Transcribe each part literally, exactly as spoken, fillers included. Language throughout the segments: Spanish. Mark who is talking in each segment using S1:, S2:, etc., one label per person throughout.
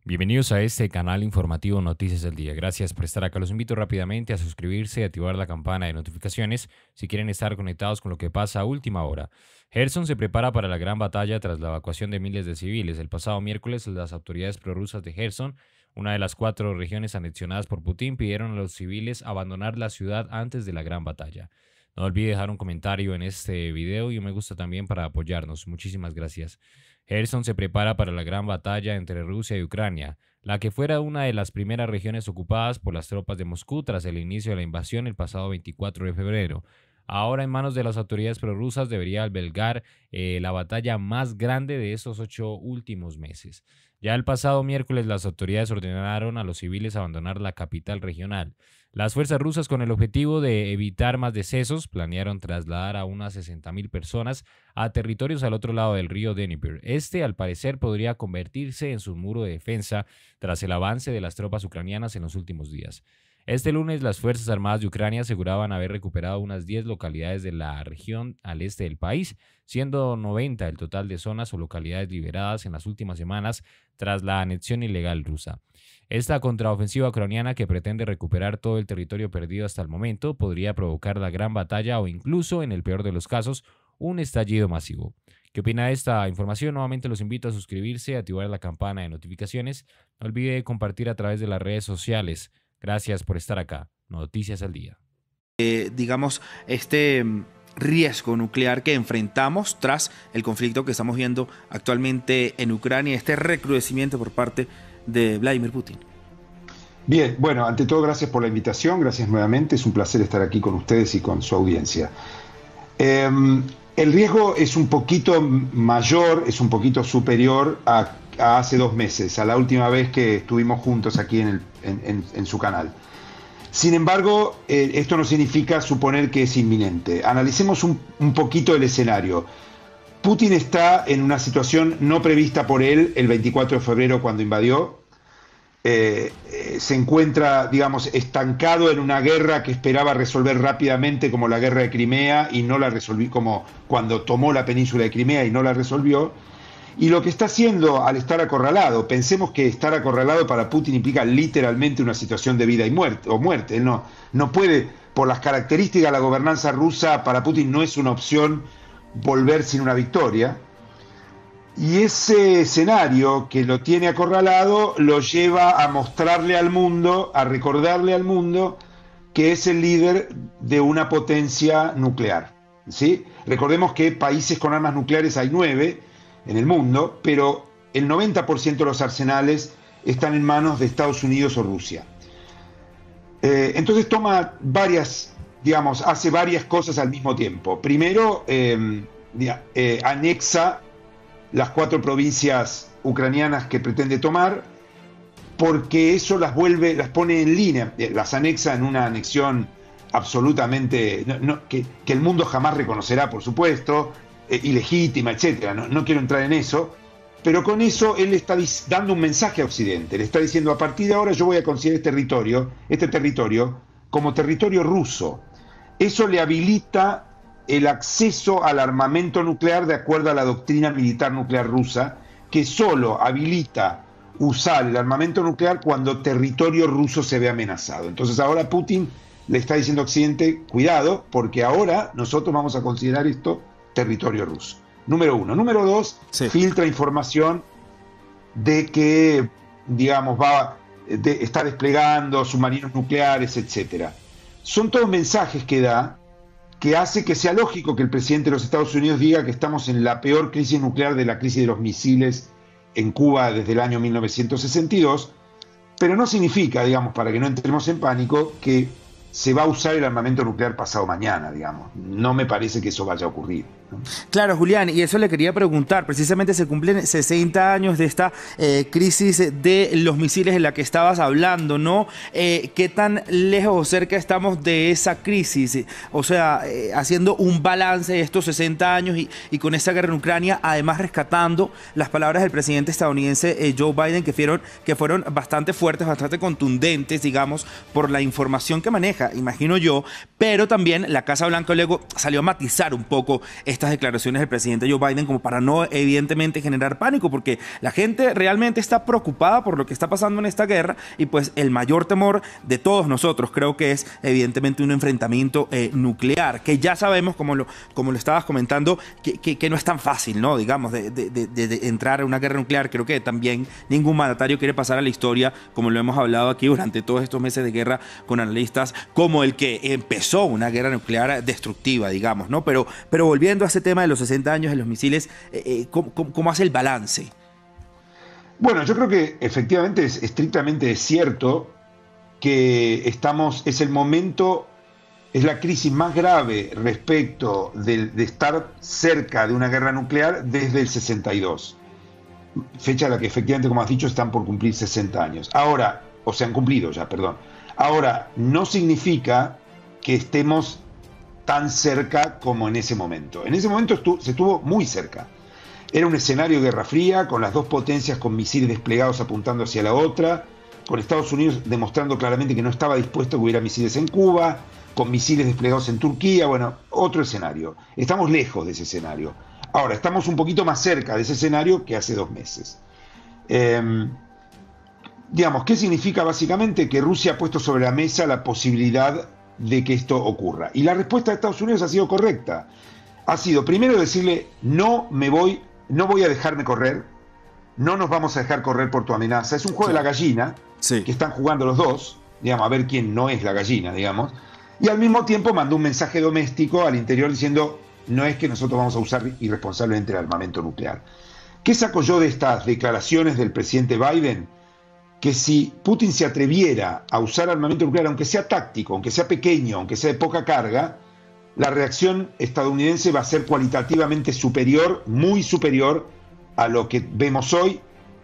S1: Bienvenidos a este canal informativo Noticias del Día. Gracias por estar acá. Los invito rápidamente a suscribirse y activar la campana de notificaciones si quieren estar conectados con lo que pasa a última hora. Kherson se prepara para la gran batalla tras la evacuación de miles de civiles. El pasado miércoles, las autoridades prorrusas de Kherson, una de las cuatro regiones anexionadas por Putin, pidieron a los civiles abandonar la ciudad antes de la gran batalla. No olvide dejar un comentario en este video y un me gusta también para apoyarnos. Muchísimas gracias. Kherson se prepara para la gran batalla entre Rusia y Ucrania, la que fuera una de las primeras regiones ocupadas por las tropas de Moscú tras el inicio de la invasión el pasado veinticuatro de febrero. Ahora en manos de las autoridades prorrusas debería albergar eh, la batalla más grande de estos ocho últimos meses. Ya el pasado miércoles las autoridades ordenaron a los civiles abandonar la capital regional. Las fuerzas rusas, con el objetivo de evitar más decesos, planearon trasladar a unas sesenta mil personas a territorios al otro lado del río Dnieper. Este, al parecer, podría convertirse en su muro de defensa tras el avance de las tropas ucranianas en los últimos días. Este lunes, las Fuerzas Armadas de Ucrania aseguraban haber recuperado unas diez localidades de la región al este del país, siendo noventa el total de zonas o localidades liberadas en las últimas semanas tras la anexión ilegal rusa. Esta contraofensiva ucraniana, que pretende recuperar todo el territorio perdido hasta el momento, podría provocar la gran batalla o incluso, en el peor de los casos, un estallido masivo. ¿Qué opina de esta información? Nuevamente los invito a suscribirse, a activar la campana de notificaciones. No olvide compartir a través de las redes sociales. Gracias por estar acá. Noticias al Día.
S2: Eh, digamos, este riesgo nuclear que enfrentamos tras el conflicto que estamos viendo actualmente en Ucrania, este recrudecimiento por parte de Vladimir Putin.
S3: Bien, bueno, ante todo gracias por la invitación, gracias nuevamente, es un placer estar aquí con ustedes y con su audiencia. Eh, el riesgo es un poquito mayor, es un poquito superior a, a hace dos meses, a la última vez que estuvimos juntos aquí en, el, en, en, en su canal. Sin embargo, eh, esto no significa suponer que es inminente. Analicemos un, un poquito el escenario. Putin está en una situación no prevista por él el veinticuatro de febrero cuando invadió. Eh, eh, se encuentra, digamos, estancado en una guerra que esperaba resolver rápidamente, como la guerra de Crimea, y no la resolvió, como cuando tomó la península de Crimea y no la resolvió. Y lo que está haciendo al estar acorralado, pensemos que estar acorralado para Putin implica literalmente una situación de vida y muerte, o muerte. Él no, no puede, por las características de la gobernanza rusa, para Putin no es una opción volver sin una victoria. Y ese escenario que lo tiene acorralado lo lleva a mostrarle al mundo, a recordarle al mundo que es el líder de una potencia nuclear, ¿sí? Recordemos que países con armas nucleares hay nueve en el mundo, pero el noventa por ciento de los arsenales están en manos de Estados Unidos o Rusia. Eh, entonces toma varias, digamos, hace varias cosas al mismo tiempo. Primero, eh, eh, anexa las cuatro provincias ucranianas que pretende tomar, porque eso las vuelve, las pone en línea, las anexa en una anexión absolutamente, no, no, que, que el mundo jamás reconocerá, por supuesto, eh, ilegítima, etcétera. No, no quiero entrar en eso, pero con eso él está dando un mensaje a Occidente. Le está diciendo: a partir de ahora yo voy a considerar este territorio, este territorio como territorio ruso. Eso le habilita el acceso al armamento nuclear de acuerdo a la doctrina militar nuclear rusa, que solo habilita usar el armamento nuclear cuando territorio ruso se ve amenazado. Entonces ahora Putin le está diciendo a Occidente: cuidado, porque ahora nosotros vamos a considerar esto territorio ruso. Número uno. Número dos, sí. Filtra información de que, digamos, va, de, está desplegando submarinos nucleares, etcétera. Son todos mensajes que da, que hace que sea lógico que el presidente de los Estados Unidos diga que estamos en la peor crisis nuclear de la crisis de los misiles en Cuba desde el año mil novecientos sesenta y dos, pero no significa, digamos, para que no entremos en pánico, que se va a usar el armamento nuclear pasado mañana, digamos. No me parece que eso vaya a ocurrir, ¿no?
S2: Claro, Julián, y eso le quería preguntar. Precisamente se cumplen sesenta años de esta eh, crisis de los misiles en la que estabas hablando, ¿no? Eh, ¿Qué tan lejos o cerca estamos de esa crisis? O sea, eh, haciendo un balance de estos sesenta años y, y con esta guerra en Ucrania, además rescatando las palabras del presidente estadounidense eh, Joe Biden, que fueron, que fueron bastante fuertes, bastante contundentes, digamos, por la información que maneja, imagino yo, pero también la Casa Blanca luego salió a matizar un poco estas declaraciones del presidente Joe Biden como para no evidentemente generar pánico, porque la gente realmente está preocupada por lo que está pasando en esta guerra y pues el mayor temor de todos nosotros creo que es evidentemente un enfrentamiento eh, nuclear, que ya sabemos, como lo, como lo estabas comentando, que, que, que no es tan fácil, ¿no? Digamos, de, de, de, de entrar a una guerra nuclear. Creo que también ningún mandatario quiere pasar a la historia, como lo hemos hablado aquí durante todos estos meses de guerra con analistas, como el que empezó una guerra nuclear destructiva, digamos, ¿no? Pero, pero volviendo a ese tema de los sesenta años de los misiles, eh, ¿cómo, cómo, ¿cómo hace el balance?
S3: Bueno, yo creo que efectivamente es estrictamente cierto que estamos, es el momento, es la crisis más grave respecto de, de estar cerca de una guerra nuclear desde el sesenta y dos. Fecha a la que efectivamente, como has dicho, están por cumplir sesenta años. Ahora, o se han cumplido ya, perdón. Ahora, no significa que estemos tan cerca como en ese momento. En ese momento estuvo, se estuvo muy cerca. Era un escenario de Guerra Fría, con las dos potencias con misiles desplegados apuntando hacia la otra, con Estados Unidos demostrando claramente que no estaba dispuesto a que hubiera misiles en Cuba, con misiles desplegados en Turquía, bueno, otro escenario. Estamos lejos de ese escenario. Ahora, estamos un poquito más cerca de ese escenario que hace dos meses. Eh, digamos, ¿qué significa básicamente? Que Rusia ha puesto sobre la mesa la posibilidad de que esto ocurra. Y la respuesta de Estados Unidos ha sido correcta. Ha sido primero decirle, no me voy, no voy a dejarme correr, no nos vamos a dejar correr por tu amenaza. Es un juego sí. de la gallina, sí. que están jugando los dos, digamos, a ver quién no es la gallina, digamos. Y al mismo tiempo mandó un mensaje doméstico al interior diciendo, no es que nosotros vamos a usar irresponsablemente el armamento nuclear. ¿Qué saco yo de estas declaraciones del presidente Biden? Que si Putin se atreviera a usar armamento nuclear, aunque sea táctico, aunque sea pequeño, aunque sea de poca carga, la reacción estadounidense va a ser cualitativamente superior, muy superior a lo que vemos hoy,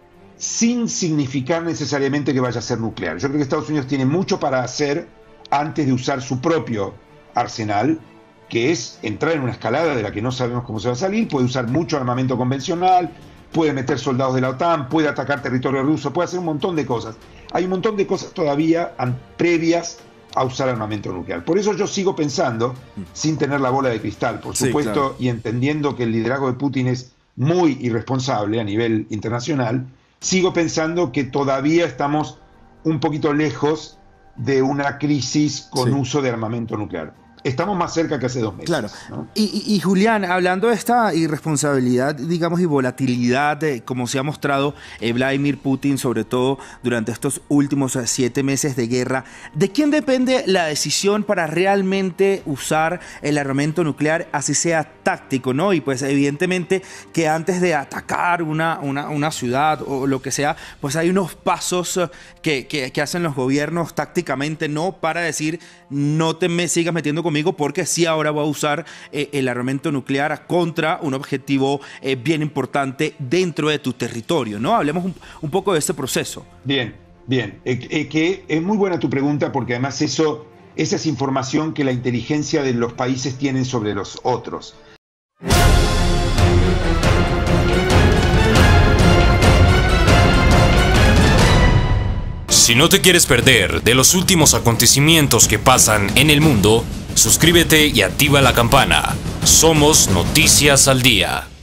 S3: sin significar necesariamente que vaya a ser nuclear. Yo creo que Estados Unidos tiene mucho para hacer antes de usar su propio arsenal, que es entrar en una escalada de la que no sabemos cómo se va a salir. Puede usar mucho armamento convencional, puede meter soldados de la OTAN, puede atacar territorio ruso, puede hacer un montón de cosas. Hay un montón de cosas todavía previas a usar armamento nuclear. Por eso yo sigo pensando, sin tener la bola de cristal, por supuesto, sí, claro. y entendiendo que el liderazgo de Putin es muy irresponsable a nivel internacional, sigo pensando que todavía estamos un poquito lejos de una crisis con sí. uso de armamento nuclear. Estamos más cerca que hace dos meses.
S2: Claro.
S3: ¿no?
S2: Y, y, y Julián, hablando de esta irresponsabilidad, digamos, y volatilidad, eh, como se ha mostrado eh, Vladimir Putin, sobre todo durante estos últimos eh, siete meses de guerra, ¿de quién depende la decisión para realmente usar el armamento nuclear, así sea táctico, ¿no? Y pues evidentemente que antes de atacar una, una, una ciudad o lo que sea, pues hay unos pasos eh, que, que, que hacen los gobiernos tácticamente, ¿no? Para decir, no te me sigas metiendo con porque sí ahora va a usar eh, el armamento nuclear contra un objetivo eh, bien importante dentro de tu territorio, ¿no? Hablemos un, un poco de ese proceso.
S3: Bien, bien. Eh, eh, que es muy buena tu pregunta porque además eso, esa es información que la inteligencia de los países tienen sobre los otros.
S1: Si no te quieres perder de los últimos acontecimientos que pasan en el mundo, suscríbete y activa la campana. Somos Noticias al Día.